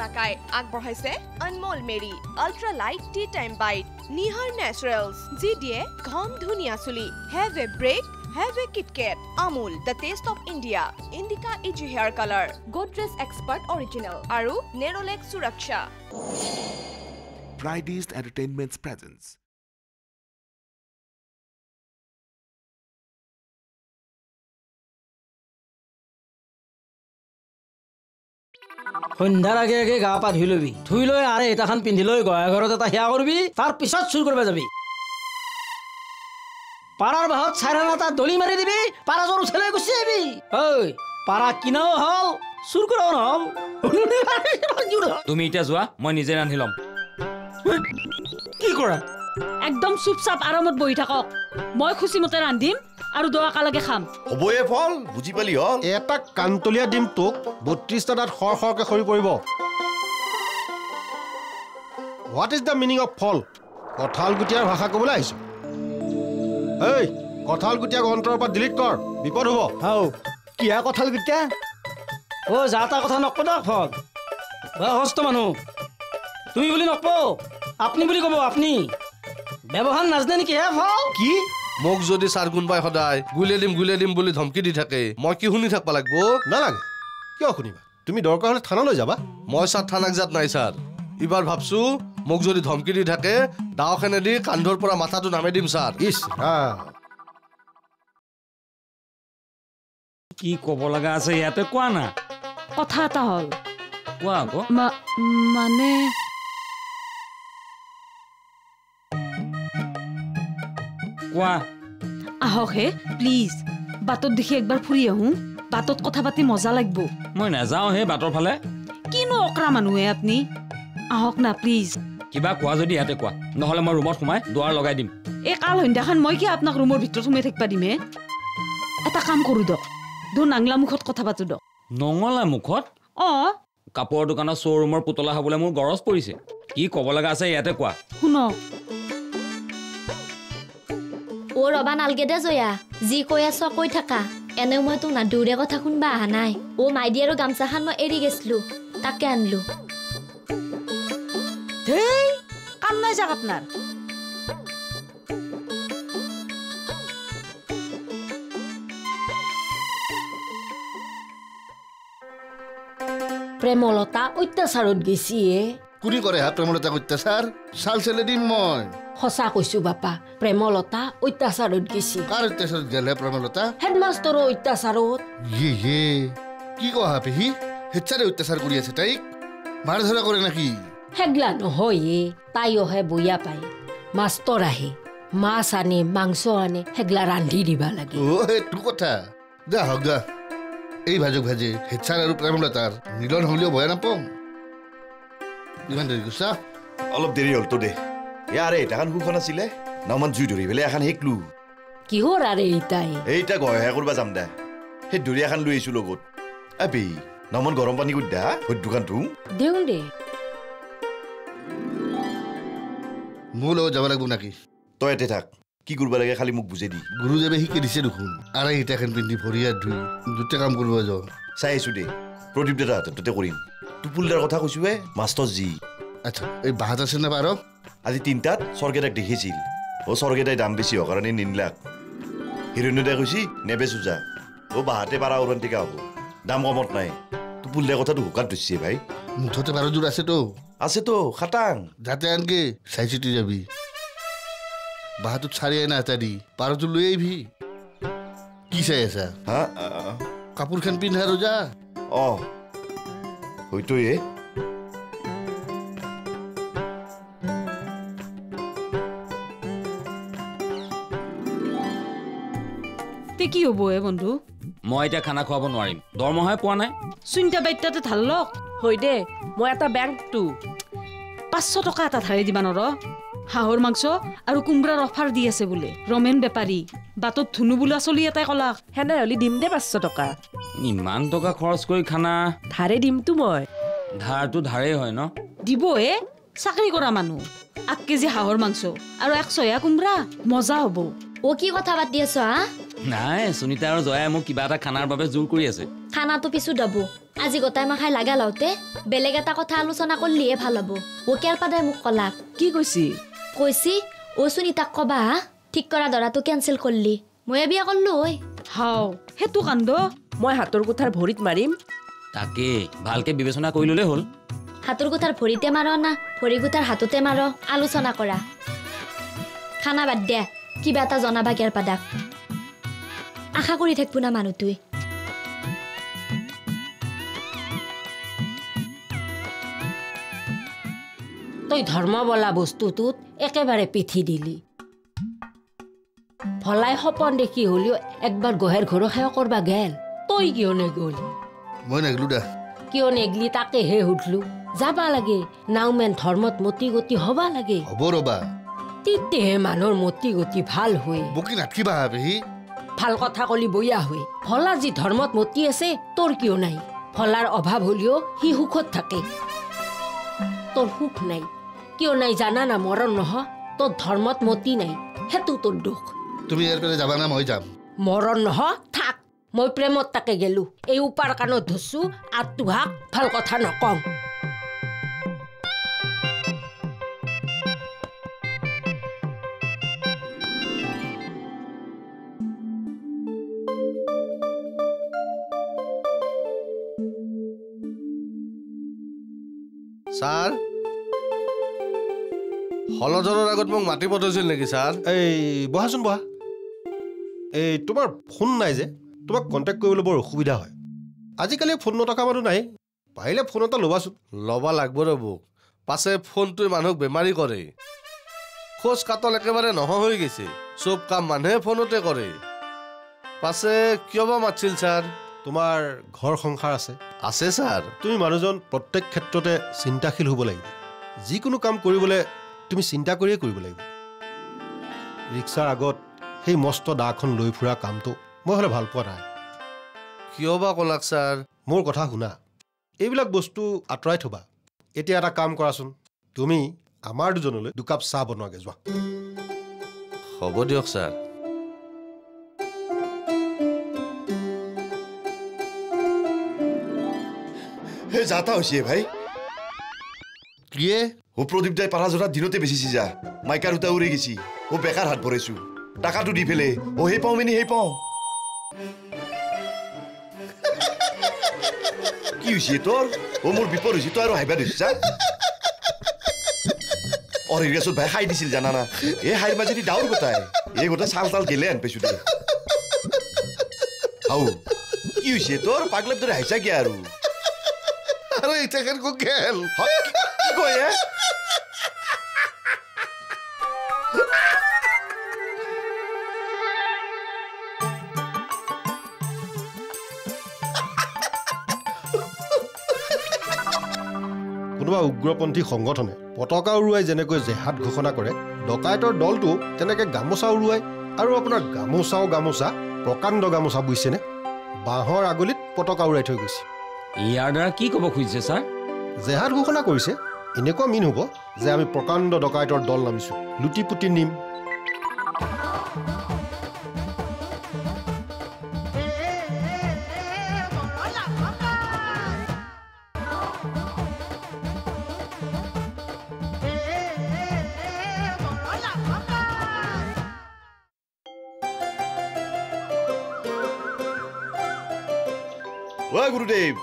টাকাই আগবঢ়াইছে Anmol Marie ultra light tea time bite Nihar naturals যি দিয়ে ঘম ধুনীয়া চুলি have a break Have a Kit Kat. Amul, the taste of India. Indica Edgy Hair Color. Godrej Expert Original. Aru, Nerolac Suraksha. Pride East Entertainment's presence. সন্ধ্যাৰ আগে আগে গা পা ধুই লবি ধুই লৈ আৰে এটাখান পিন্ধি লৈ গয়া ঘৰত এটা সেয়া কৰিবি তাৰ পিছত চুৰ কৰিব যাবি পাৰাৰ বাহত চাইৰান এটা দলি মাৰি দিবি পাৰাজৰ উঠেলৈ গুচি আহিবি ঐ পাৰা কিনাও হল চুৰ কৰাও নহল তুমি এতিয়া যোৱা মই নিজে ৰান্ধি ল'ম কি কৰা একদম চুপচাপ আৰামত বহি থাকক মই খুচিমতে ৰান্ধিম আৰু দোৱাকালৈকে খাম হবয়ে ফল বুজি পালি হল এটা কান্তলিয়া ডিম তোক 32টা দাঁত খৰ খৰকে খৰি পৰিব what is the meaning of ফল কঁঠাল গুটিয়াৰ ভাষা ক'বলৈ আহিছো এই কঁঠাল গুটিয়া অন্তৰৰ পৰা ডিলিট কৰ বিপদ হ'ব হাও কিয়া কঁঠাল গুটিয়া অ যাতা কথা নকদক ফল বয়সস্থ মানুহ তুমি বুলি নকব আপুনি বুলি ক'ব আপুনি ব্যৱহাৰ নাজানে নেকি হে ফল কি মোক যদি চাৰ গুণবাই সদায় গুলে দিম বুলি ধমকি দি থাকে মই কি শুনি থাকবা লাগব নালাগে কিয় শুনিবা তুমি দৰকাৰ হ'লে থানালৈ যাবা মই ছাৰ থানাক যাত নাই ছাৰ ইবাৰ ভাবছো মোক যদি ধমকি দি থাকে দাওখানেদি কান্ধৰ পৰা মাথাটো নামে দিম ছাৰ ইছ কি ক'ব লগা আছে ইয়াতে কোৱা না কথা এটা হ'ল কোৱা আকৌ মানে কোৱা আহক হে প্লিজ বাটত দেখি একবাৰ ফুৰি আহোঁ বাটত কথা পাতি মজা লাগিব মই নাযাওঁ হে বাটৰ ফালে কিনো অকৰা মানুহে আপুনি আহক না প্লিজ কিবা কোৱা যদি ইয়াতে কোৱা নহ'লে মই ৰুমত সোমাই দুৱাৰ লগাই দিম এই কাল সন্ধ্যাখন মই কি আপোনাক ৰুমৰ ভিতৰত সোমাই থাকিবা দিম হে এটা কাম কৰোঁ দক নাংলা মুখত কথা পাতো দক নঙলা মুখত কাপোৰৰ দোকানৰ শ্ব'ৰুমৰ পুতলা হ'বলৈ মোৰ গৰজ পৰিছে কি ক'ব লগা আছে ইয়াতে কোৱা শুনক ও ৰবা নালগে দে জয়া যি কৈ আছ কৈ থাকা এনেও মই তোক নাদৌৰে কথা শুনবা অহা নাই ও মাইদি আৰু গামচাখন মই এৰি গৈছিলো তাকে আনলো হেই কাম নাই যাক আপোনাৰ প্ৰেমলতা অত্যাচাৰত গেছি কোনে কৰে হা প্ৰেমলতা অত্যাচাৰ চাল চেলে দিম মই সঁচা কৈছো বাপা প্ৰেমলতা অত্যাচাৰত গেছি কাৰ অত্যাচাৰত গেলে প্ৰেমলতা হেডমাষ্টৰৰ অত্যাচাৰত ইয়ে কি কহা পেহী হেডচাৰে অত্যাচাৰ কৰি আছে তাইক মাৰ ধৰা কৰে নাকি হেগলা নহয় তাইহে বৈয়া পায় মাষ্টৰ আহে মাছ আনে মাংস আনে হেগলা ৰান্ধি দিবা লাগে অ সেইটো কথা যা হওক যা এই ভাজক ভাজে হেডচাৰ আৰু প্ৰেমলতাৰ মিলন হ'লেও ভয়া নাপাম ইমান দেৰি কৈছা অলপ দেৰি হ'ল তো দে ইয়াৰে এটাখান সুখন আছিলে নামান জুই ধৰি পেলাই এখন হেকলো কিহৰ আৰে এইটাই এইটা গহে কৰিব যাম দে সেই ধৰি এখন লৈ আহিছো লগত আপি নামান গৰম পানী কৰি দা হৈ দোকানটো দেওঁ দে মোৰ লগত যাব লাগিব নাকি তই এতে থাক কি কৰিব লাগে খালি মোক বুজাই দি গুৰুদেৱে শিকাই দিছে দেখোন আৰু ইটাখন পিন্ধি ভৰিয়া ধুই দুটা কাম কৰিব যাওঁ চাই আছো দে প্ৰদীপ দাদা তাতে কৰিম টুপুলদাৰ কথা কৈছোৱে মাষ্টৰ জি আচ্ছা এই বাহাত আছে না বাৰ আজি 3টাত স্বৰ্গেদাক দেখিছিল ও স্বৰ্গেদাই দাম বেছি হোৱাৰ কাৰণে নিনলাক হিৰণ্যদাই কৈছি নেবেচো যা ও বাহাতে পাৰা উৰণটিকা হ'ব দাম কমত নাই টুপুলদাৰ কথাটো হুকাত ধৰিছে ভাই মুঠতে 12 আছেতো খাটাং যাতে আনকে চাই চিতি যাবি বাহাটোত চাৰি আইনা এটা দি 12টো লৈ আহিবি কি চাই আছা হা কাপোৰখন পিন্ধা আৰু যা হয়তো কি হ'ব বন্ধু মই এতিয়া খানা খুৱাব নোৱাৰিম দৰমহাই পোৱা নাই চিন্তা বাইতাতে ধাৰলক হৈ দে মই এটা বেংকটো 500 টকা এটা ধাৰে দিবা নৰ হাঁহৰ মাংস আৰু কুমৰাৰ অফাৰ দি আছে বোলে ৰমেন বেপাৰী বাটত ধুনু বোলা চলি এটাই কলাক হেনে হলি দিম দে 500 টকা ইমান টকা খৰচ কৰি খানা ধাৰে দিমতো মই ধাৰটো ধাৰেই হয় ন দিব চাকৰি কৰা মানুহ 8 কেজি হাঁহৰ মাংস আৰু 100 কুমৰা মজা হ'ব ও কি কথা পাতি আছ হা নাই সুনিতা আৰু জয়াই মোক কিবা এটা খানাৰ বাবে জোৰ কৰি আছে খানাটো পিছু দাবো আজি গোটাই মাখাই লাগা লাওতে বেলেগ এটা কথা আলোচনা কৰিলিয়ে ভাল হ'ব ওকেৰ পাদাই মোক কলাক কি কৈছি ও সুনিতাক কবা ঠিক কৰা দৰাটো কেনচেল কৰলি মই বিয়া কৰলো ঐ হাও হেতু কান্দ মই হাতৰ কোঠাৰ ভৰিত মাৰিম তাকে ভালকে বিবেচনা কৰি ল'লে হ'ল হাতৰ কোঠাৰ ভৰিতে মাৰ না ভৰি কোঠাৰ হাততে মাৰ আলোচনা কৰা খানা বাদ দে কিবা এটা জনাবা কেৰ পাদাক আশা কৰি থাকবো না মানুহটোই তই ধৰ্ম বোলা বস্তুটোত একেবাৰে পিঠি দিলি ভলাই সপন দেখি হলেও একবাৰ গহেৰ ঘৰ সেৱা কৰবা গেল তই কিয় নেগলি মই নেগলো দা কিয় নেগলি তাকেহে সুধলো যাবা লাগে নাওমেন ধৰ্মত মতি গতি হবা লাগে হ'ব ৰবা তেতিয়াহে মানুহৰ মতি গতি ভাল হয় বুকি নাথকিবা পেহী ভাল কথা কলি বয়া হয় ভলা যি ধৰ্মত মতি আছে তোৰ কিয় নাই ভলাৰ অভাৱ হলেও সি সুখত থাকে তোৰ সুখ নাই কিয় নাই জানা না মৰণ নহ তোৰ ধৰ্মত মতি নাই হেতু তোৰ দুখ তুমি ইয়াৰ পৰা যাবা না মই যাম মৰণ নহ থাক মই প্ৰেমত তাকে গেলো এই উপাৰ কাণত ধৰছো আৰু তোহাক ভাল কথা নকওঁ ছাৰ হলধৰৰ আগত মোক মাতি পঠাইছিল নেকি ছাৰ এই বহাচোন বহা এই তোমাৰ ফোন নাই যে তোমাক কণ্টেক্ট কৰিবলৈ বৰ অসুবিধা হয় আজিকালি ফোন নথকা মানুহ নাই পাৰিলে ফোন এটা ল'বাচোন ল'বা লাগব ৰ'ব পাছে ফোনটোৱে মানুহক বেমাৰী কৰে খোজ কাটল একেবাৰে নোহোৱা হৈ গৈছে চব কাম মানুহে ফোনতে কৰে পাছে কিয় বা মাতিছিল ছাৰ তোমাৰ ঘৰ সংসাৰ আছে আছে ছাৰ তুমি মানুহজন প্ৰত্যেক ক্ষেত্ৰতে চিন্তাশীল হ'ব লাগিব যিকোনো কাম কৰিবলৈ তুমি চিন্তা কৰিয়ে কৰিব লাগিব ৰিক্সাৰ আগত সেই মস্ত দাখন লৈ ফুৰা কামটো মই হ'লে ভাল পোৱা নাই কিয় বা ক'লাক ছাৰ মোৰ কথা শুনা এইবিলাক বস্তু আঁতৰাই থবা এতিয়া এটা কাম কৰাচোন তুমি আমাৰ দুজনলৈ দুকাপ চাহ বনোৱাগে যোৱা হ'ব দিয়ক ছাৰ যাতা হৈছে ভাই কিয়ে ও প্রদীপ দাই পাৰা জোৰা দিনতে বেচিছি যা মাইকাৰ উতা উৰি গেছি ও বেকাৰ হাত ভৰাইছো টাকাটো দি ফেলে ও হে পাও মেনি হে পাও কি হৈছে তোৰ ও মোৰ বিপদ হৈছে তই আৰু হাইবা দিছ যা অৰে গেছত ভাই খাই দিছিল জানা না এ হাইৰ মাজেদি ডাউৰ গোটাই এই গোটা চাল চাল গেলে আন পাইছো দে আও কি হৈছে তোৰ পাগলাৰ দৰে হাইছা কি আৰু আরে এটা কেন কো গেল কি কয় কোনোবা উগ্ৰপন্থী সংগঠনে পতাকা উৰুৱাই যেনেকৈ জেহাদ ঘোষণা কৰে ডকাইতৰ দলটো তেনেকৈ গামোচা উৰুৱাই আৰু আপোনাৰ গামোচা প্ৰকাণ্ড গামোচা বুজিছেনে বাঁহৰ আগলিত পতাকা উৰাই থৈ গৈছে ইয়াৰ দ্বাৰা কি ক'ব খুজিছে ছাৰ জেহাদ ঘোষণা কৰিছে এনেকুৱা মিন হ'ব যে আমি প্ৰকাণ্ড ডকাইতৰ দল নামিছোঁ লুটি পুটি নিম গুৰুদেৱ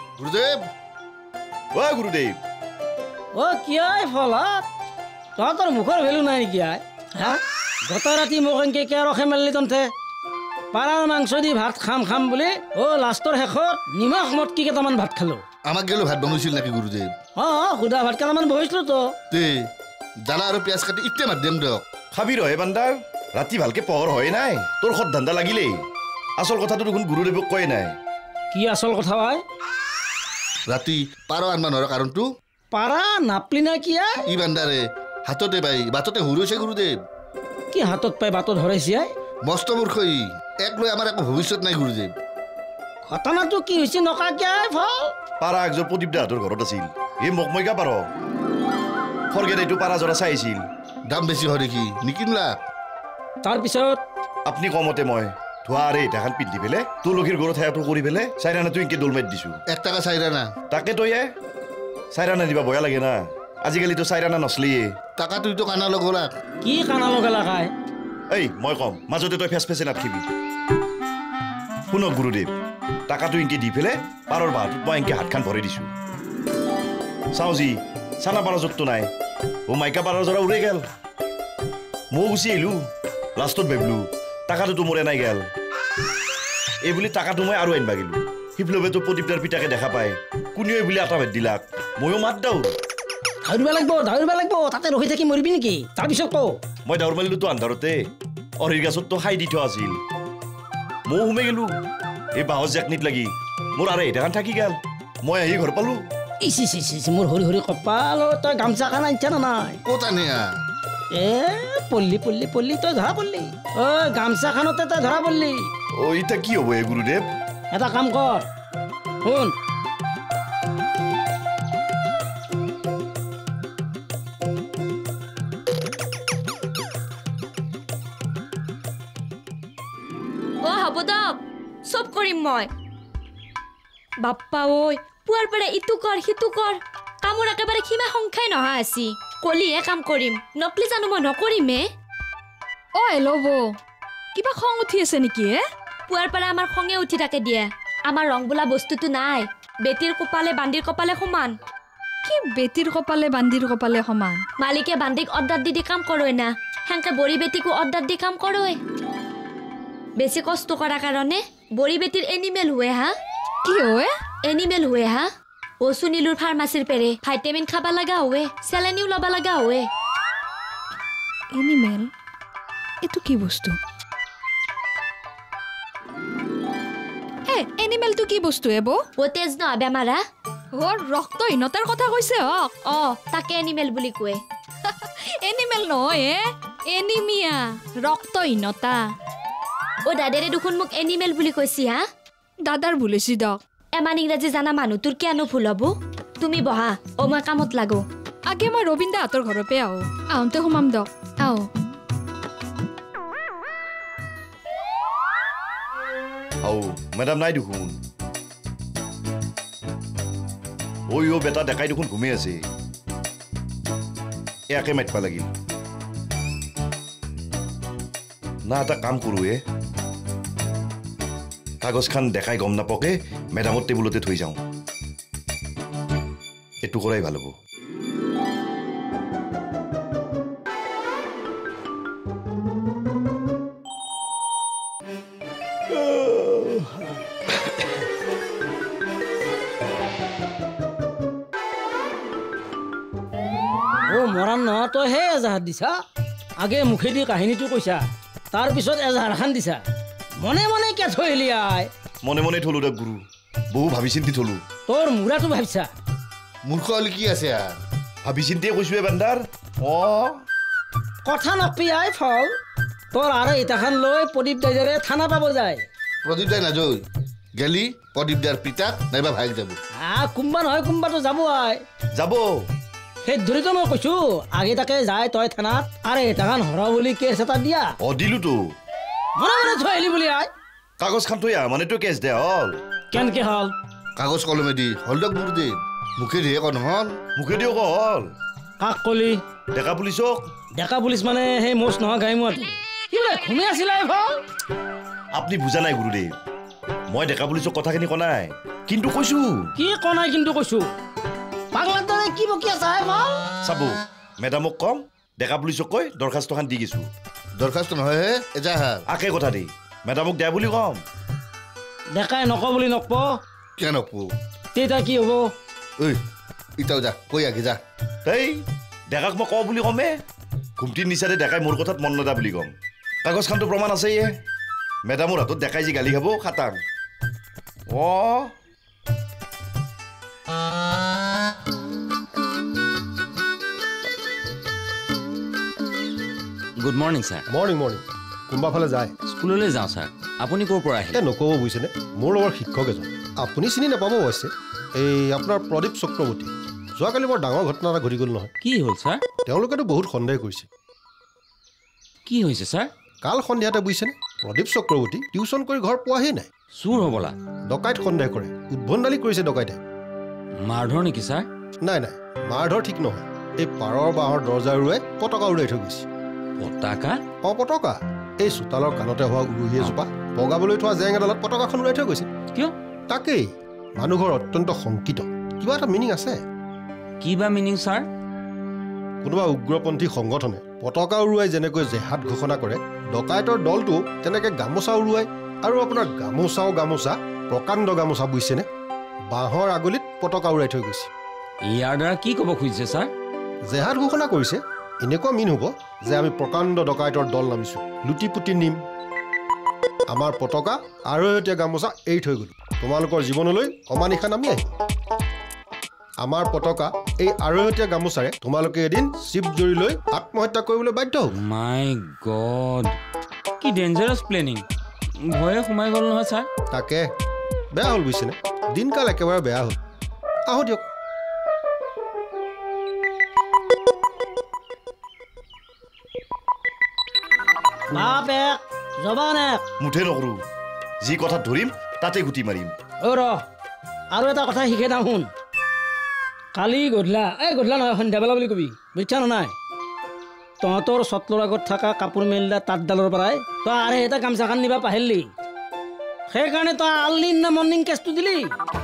অ কিয় ফলত তহঁতৰ মুখৰ ভেলু নাই নেকি হা গত ৰাতি মোক এনেকৈ কিয় ৰখে মেলি তন্থে পাৰাৰ মাংস দি ভাত খাম বুলি লাষ্টৰ শেষত নিমখ মটকি কেইটামান ভাত খালো আমাক গেলো ভাত বনাইছিল নাকি গুৰুদেৱ সুদা ভাত কেইটামান বহিছিলো তো জ্বালা আৰু পিঁয়াজ কাটি ইতে মাত দিম দিয়ক খাবি ৰহে বান্দাৰ ৰাতি ভালকে পোহৰ হয় নাই তোৰ সদ ধান্দা লাগিলেই আচল কথাটো দেখোন গুৰুদেৱক কয় নাই কি আচল কথা হয় ৰাতি পাৰ আনবা নোৱাৰা কাৰণটো পাৰা নাপলি না কিয়া ই বান্দাৰে হাততে পাই বাটতে হুৰুছে গুৰুদেৱ কি হাতত পাই বাটত ধৰাইছে মস্ত মূৰ্খ ই এক লৈ আমাৰ একো ভৱিষ্যত নাই গুৰুদেৱ ঘটনাটো কি হৈছে নকা কিয়া ফল পাৰা একযোৰ প্ৰদীপ দাহঁতৰ ঘৰত আছিল এই মকমৈকা পাৰ খৰগেট এইটো পাৰা জৰা চাই আহিছিল দাম বেছি হয় দেখি নিকিনলা তাৰপিছত আপুনি কমতে মই ধোৱাৰে এটাখান পিন্ধি পেলাই তুলসীৰ গৰু ঠাইটো কৰি পেলাই চাইৰানাটো ইনকে দোল মাৰি দিছোঁ 1 টাকা চাইৰানা তাকে তই চাইৰানা দিবা বয়া লাগে না আজিকালিতো চাইৰানা নচলিয়ে টাকা তুইতো কানা লগলা কি কানা লগালা খাই এই মই কম মাজতে তই ফেচ ফেচে নাথাকিবি শুনক গুৰুদেৱ টাকাটো ইনকে দি পেলাই পাৰৰ বাহাটোত মই ইনকে হাতখান ভৰাই দিছোঁ চাওঁ যি চানা পাৰ য'তটো নাই মাইকা পাৰৰ জৰা উৰে গেল মই গুচি আহিলোঁ লাষ্টত ভাবিলোঁ টাকাটোতো মোৰ এনাই গেল এই বুলি টাকাটো মই আৰু আনিবা গেলোঁ সিফালেতো প্ৰদীপদাৰ পিতাকে দেখা পায় কোনেও এই বুলি আটা ভাত দিলাক ময়ো মাত দাওঁ দাউৰিব লাগিব তাতে ৰখি থাকি মৰিবি নেকি তাৰপিছত কওঁ মই দাউৰ মাৰিলোতো আন্ধাৰতে অৰিৰ গাছততো খাই দি থোৱা আছিল ময়ো সোমাই গেলোঁ এই বাঁহৰ জেকনিত লাগি মোৰ আৰু এইটাখান থাকি গেল মই আহি ঘৰ পালোঁ মোৰ হৰি হৰি কপাল তই গামচা খান আনিছা না নাই ক'ত আনিয়া পল্লি তই ধৰা পল্লি গামচা খানতে তই ধৰা পল্লি এতিয়া কি হ'ব এই গুৰুদেৱ এটা কাম কৰ শুন হ'ব দক চব কৰিম মই বাপ্পা ঐ পুৱাৰ পৰা ইটো কৰ সিটো কৰ কামৰ একেবাৰে সীমা সংখ্যাই নহা আছি কলিহে কাম কৰিম নকলি জানো মই নকৰিমে ল'ব কিবা খং উঠি আছে নেকি পুৱাৰ পৰা আমাৰ খঙে উঠি থাকে দিয়ে আমাৰ ৰং বোলা বস্তুটো নাই বেটিৰ কপালে বান্দিৰ কপালে সমান কি বেটিৰ কপালে বান্দিৰ কপালে সমান মালিকে বান্দিক অৰ্ডাৰ দি কাম কৰয় না হেংকে বৰি বেটিকো অৰ্ডাৰ দি কাম কৰয় বেছি কষ্ট কৰাৰ কাৰণে বৰি বেটিৰ এনিমেল হুৱে হা কি হয় এনিমেল হুৱে হা সুনীলৰ ফাৰ্মাচীৰ পেৰে ভাইটামিন খাব লগা হুৱে চেলেনিও ল'ব লগা হুৱে এনিমেল এইটো কি বস্তু এনিমেলটো কি বস্তু তেজ নহয় বেমাৰা ৰক্তহীনতাৰ কথা কৈছে তাকে এনিমেল বুলি কয় এনিমেল নহয় এনিমিয়া ৰক্তহীনতা দাদাৰে দেখোন মোক এনিমেল বুলি কৈছি হা দাদাৰ ভুল হৈছে দক এমান ইংৰাজী জানা মানুহ তোৰ কিয়নো ভুল হ'ব তুমি বহা মই কামত লাগো আগে মই ৰবীন দাহঁতৰ ঘৰৰ পৰা আহোঁতে সোমাম দক মেডাম নাই দেখোন বেটা ডেকাই দেখোন ঘুমি আছে এয়াকে মাতিব লাগিল না এটা কাম কৰোঁ কাগজখান দেখাই গম নাপাকে মেডামৰ টেবুলতে থৈ যাওঁ এইটো কৰাই ভাল হ'ব মৰাণ নহয় তই হে এজাহাৰ দিছা আগে মুখেদি কাহিনীটো কৈছা তাৰপিছত এজাহাৰখান দিছা মনে মনে কে থৈ আহিলি আই মনে মনে থলো দে গুৰু বহু ভাবি চিন্তি থলো তোৰ মূৰাটো ভাবিছা মূৰ্খ হলি কি আছে ভাবি চিন্তিয়ে কৈছো বান্দাৰ কথা নকবি আই ফল তোৰ আৰু ইটাখান লৈ প্ৰদীপ দাইজাৰে থানা পাব যায় প্ৰদীপ দাই নাযায় গেলি প্ৰদীপ দাৰ পিতাক নাইবা ভাইক যাব কোনবা নহয় কোনবাটো যাব আই যাব সেই ধৰিতো মই কৈছো আগে তাকে যায় তই থানাত আৰু ইটাখান হৰা বুলি কেছ এটা দিয়া দিলোতো মনে মনে থৈ আহিলি বুলি আই কাগজখান থৈ মানে তো কেছ দে হল কেনেকে হল কাগজ কলমে দি হল দক গুৰু দে মুখে দিয়ে ক নহল মুখে দিও ক হল কাক কলি ডেকা পুলিচক ডেকা পুলিচ মানে সেই মোচ নহয় গাইমুৱাটো কি বোলে ঘুমি আছিলা ভাল আপুনি বুজা নাই গুৰুদেৱ মই ডেকা পুলিচক কথাখিনি কনাই কিন্তু কৈছো কি কনাই কিন্তু কৈছো পাগলাৰ দৰে কি বকি আছা ভাল চাব মেডামক কম ডেকা পুলিচক কৈ দৰখাস্তখন দি গেছো দৰখাস্ত নহয় হে এজাহাৰ আকে কথা দি মেডামক দে বুলি কম ডেকাই নক বুলি নকব কিয় নকব তেতিয়া কি হ'ব ইটাও যা কৈ আগে যা এই ডেকাক মই কওঁ বুলি কমে ঘুমটিৰ নিচাৰে ডেকাই মোৰ কথাত মন নদা বুলি কম কাগজখনটো প্ৰমাণ আছেই মেডামৰ হাতত ডেকাই যি গালি খাব খাটাং গুড মৰ্ণিং ছাৰ মৰ্ণিং কোনোবা ফালে যায় স্কুললৈ যাওঁ ছাৰ আপুনি ক'ৰ পৰা আহিলে নক'ব বুজিছেনে মোৰ লগৰ শিক্ষক এজন আপুনি চিনি নাপাব অৱশ্যে এই আপোনাৰ প্ৰদীপ চক্ৰৱৰ্তী যোৱাকালি বৰ ডাঙৰ ঘটনা এটা ঘটি গ'ল নহয় কি হ'ল ছাৰ তেওঁলোকেতো বহুত সন্দেহ কৰিছে কি হৈছে ছাৰ কাল সন্ধিয়াতে বুজিছেনে প্ৰদীপ চক্ৰৱৰ্তী টিউচন কৰি ঘৰ পোৱাহি নাই চুৰ হ'বলা ডকাইত সন্দেহ কৰে উদ্ভণ্ডালি কৰিছে ডকাইতে মাৰধৰ নেকি ছাৰ নাই নাই মাৰধৰ ঠিক নহয় এই পাৰৰ বাঁহৰ দৰ্জা উৰুৱাই পতাকা উৰুৱাই থৈ গৈছে পতাকা পতাকা এই চোতালৰ কাণতে হোৱা উৰুহি এজোপা বগাবলৈ থোৱা জেং এডালত পতাকাখন উৰাই থৈ গৈছে কিয় তাকেই মানুহঘৰ অত্যন্ত শংকিত কিবা এটা মিনিং আছে কিবা মিনিং ছাৰ কোনোবা উগ্ৰপন্থী সংগঠনে পতাকা উৰুৱাই যেনেকৈ জেহাদ ঘোষণা কৰে ডকাইতৰ দলটো তেনেকৈ গামোচা উৰুৱাই আৰু আপোনাৰ গামোচা প্ৰকাণ্ড গামোচা বুজিছেনে বাঁহৰ আগলিত পতাকা উৰাই থৈ গৈছে ইয়াৰ দ্বাৰা কি ক'ব খুজিছে ছাৰ জেহাদ ঘোষণা কৰিছে এনেকুৱা মিন হ'ব যে আমি প্ৰকাণ্ড ডকাইতৰ দল নামিছোঁ লুটি পুটি নিম আমাৰ পতাকা আঢ়ৈতীয়া গামোচা এৰি থৈ গ'লোঁ তোমালোকৰ জীৱনলৈ অমানিশা নামি আহিব আমাৰ পতাকা এই আঢ়ৈতীয়া গামোচাৰে তোমালোকে এদিন চিপ জৰি লৈ আত্মহত্যা কৰিবলৈ বাধ্য হ'ব মাই গড কি ডেঞ্জাৰাছ প্লেনিং ভয়ে সোমাই গ'ল নহয় ছাৰ তাকে বেয়া হ'ল বুজিছেনে দিনকাল একেবাৰে বেয়া হ'ল আহোঁ দিয়ক মুঠে নকৰোঁ যি কথাত ধৰিম তাতে গুটি মাৰিম আৰু এটা কথা শিকে না শুন কালি গধূলা নহয় সন্ধিয়াবেলা বুলি কবি বুজিছা নাই তহঁতৰ চটলৰ আগত থকা কাপোৰ মেলিলা তাঁতডালৰ পৰাই তই আৰু এটা গামচাখন নিবা পাহৰিলি সেইকাৰণে তই আৰ্লি ইন দ্য মৰ্ণিং কেছটো দিলি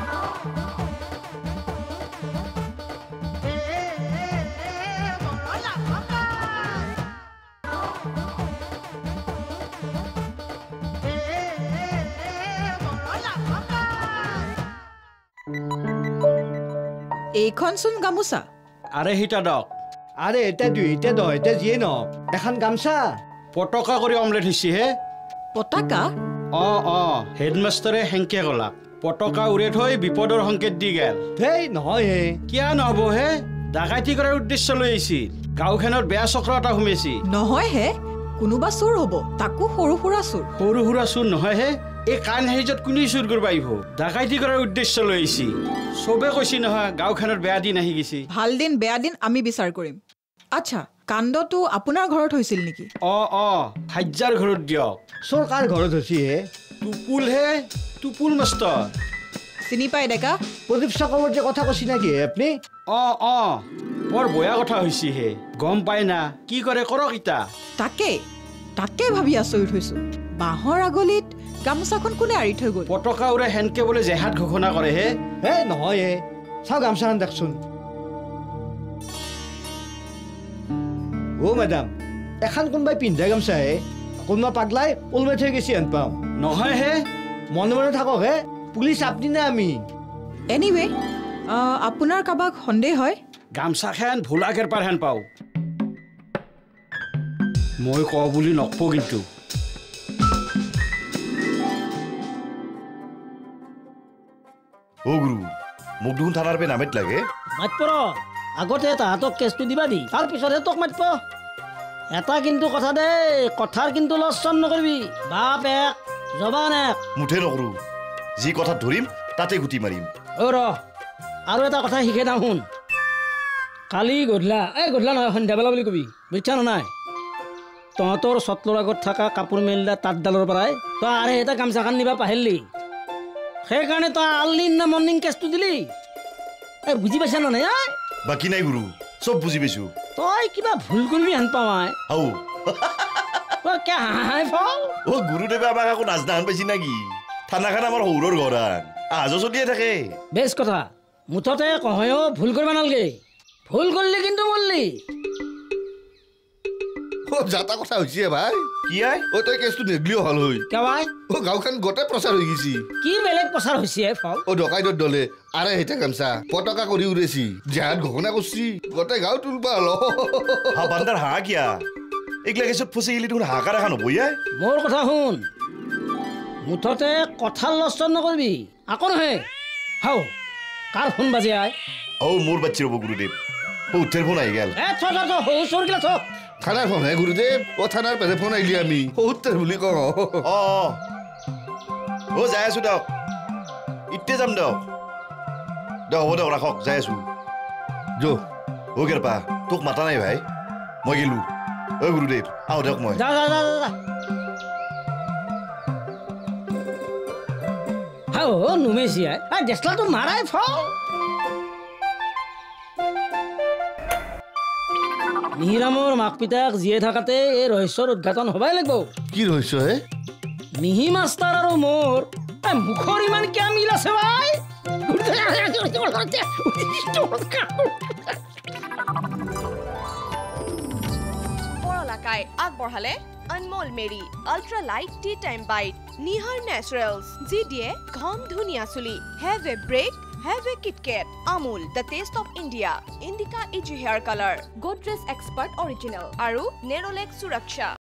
এইখন চোন গামোচা আৰে হিতা দক আৰে এতিয়া দুইটা দহ এতিয়া যিয়ে ন এখন গামচা পতকা কৰি অমলেট হৈছে হে পতাকা হেডমাষ্টাৰে হেংকে ক'লাক পতকা উৰে থৈ বিপদৰ সংকেত দি গেল হেই নহয় হে কিয় নহ'ব হে ডাকাইতি কৰাৰ উদ্দেশ্য লৈ আহিছিল গাঁওখনত বেয়া চক্ৰ এটা সোমাইছি নহয় হে কোনোবা চোৰ হ'ব তাকো সৰু সুৰা চোৰ নহয় হে এই কাণ হেৰিজত কোনে চুৰ কৰিব আহিব ডাকাইতি কৰাৰ উদ্দেশ্য লৈ আহিছি চবে কৈছি নহয় গাঁওখনত বেয়া দিন আহি গৈছে ভাল দিন বেয়া দিন আমি বিচাৰ কৰিম আচ্ছা কাণ্ডটো আপোনাৰ ঘৰত হৈছিল নেকি হাজাৰ ঘৰত দিয়ক চৰকাৰ ঘৰত হৈছে হে টুপুল মাষ্টৰ চিনি পাই ডেকা প্ৰদীপ চক্ৰৱৰ্তীয়ে কথা কৈছি নেকি আপুনি বৰ বেয়া কথা হৈছে হে গম পাই না কি কৰে কৰক ইতা তাকে ভাবি আচৰিত হৈছো বাঁহৰ আগলিত গামোচাখন কোনে আৰি থৈ গ'ল পতকা উৰে হেনকে বোলে জেহাদ ঘোষণা কৰে হে নহয় হে চাওঁ গামচাখন দেখচোন মেডাম এখন কোনোবাই পিন্ধা গামচা হে কোনোবা পাগলাই ওলমাই থৈ গৈছে হেন পাওঁ নহয় হে মনে মনে থাকক হে পুলিচ আপনি নে আমি এনিৱে আপোনাৰ কাবাক সন্দেহ হয় গামচাখন ভোলা কেৰপাৰ হেন পাওঁ মই কওঁ বুলি নকব কিন্তু গুৰু মোক দেখোন থানাৰ পে নামেত লাগে মাতপ আগতে তাহাঁতক কেছটো দিবা দি তাৰ পিছতহে তোক মাতপ এটা কিন্তু কথা দেই কথাৰ কিন্তু লচন নকৰিবি বাপ এক জবান এক মুঠে নকৰোঁ যি কথাত ধৰিম তাতে গুটি মাৰিম আৰু এটা কথা শিকে না শুন কালি গধূলা নহয় সন্ধিয়াবেলা বুলি কবি বুজিছা নাই তহঁতৰ চটলৰ আগত থকা কাপোৰ মেলিলা তাঁতডালৰ পৰাই তই আৰু এটা গামচাখন নিবা পাহৰিলি সেইকাৰণে তই আৰ্লি ইন দ্য মৰ্ণিং কেছটো দিলি বুজি পাইছা নাই বাকী নাই গুৰু চব বুজি পাইছো তই কিবা ভুল কৰিবি হেন পাৱাই গুৰুদেৱে আমাক আকৌ নাজনা হেন পাইছি নাকি থানাখন আমাৰ সৌৰৰ ঘৰ আজ চলিয়ে থাকে বেছ কথা মুঠতে কহয় ভুল কৰিব নালাগে ভুল কৰিলি কিন্তু মৰলি যাতা কথা হৈছে ভাই কি আই তই কেছটো নেগলিও হল হৈ কেৱাই গাঁওখন গোটেই প্ৰচাৰ হৈ গৈছি কি বেলেগ প্ৰচাৰ হৈছে ফল ডকাইতৰ দলে আৰে হেতা গামচা পতাকা কৰি উৰেছি জেহাদ ঘোষণা কৰছি গোটেই গাঁও তুলবা হল বান্দাৰ হাঁহ কিয়া এইগিলা কেছত ফচি গেলি দেখোন হাঁকাৰ এখন হ'ব মোৰ কথা শুন মুঠতে কথাৰ লচন নকৰিবি আকৌ নহয় কাৰ ফোন বাজি আই মোৰ বাচ্ছি ৰ'ব গুৰুদেৱ উঠেৰ ফোন আহি গেল চোৰগিলা থক থানাৰ ফোন হে গুৰুদেৱ থানাৰ পেৰে ফোন আহিলি আমি সত্তৰ বুলি কওঁ যাই আছো দিয়ক ইতে যাম দিয়ক হ'ব দিয়ক ৰাখক যাই আছো কেৰপা তোক মাতা নাই ভাই মই গেলো গুৰুদেৱ আহো দিয়ক মই ও নুমেছিয়াই দেচলাটো মাৰাই ফল মিহিৰামৰ মাক পিতাক জীয়াই থাকাতে এই ৰহস্যৰ উদ্ঘাটন হবাই লাগিব কি ৰহস্য হে মিহি মাষ্টাৰ আৰু মোৰ মুখৰ ইমান কিয় মিল আছে ভাই পৰলাকাই আগবঢ়ালে Anmol Marie ultra light tea time bite Nihar naturals যি দিয়ে ঘম ধুনীয়া চুলি have a break have a KitKat Amul the taste of India Indica easy hair colour Godrej expert original আৰু নেৰলেক সুৰক্ষা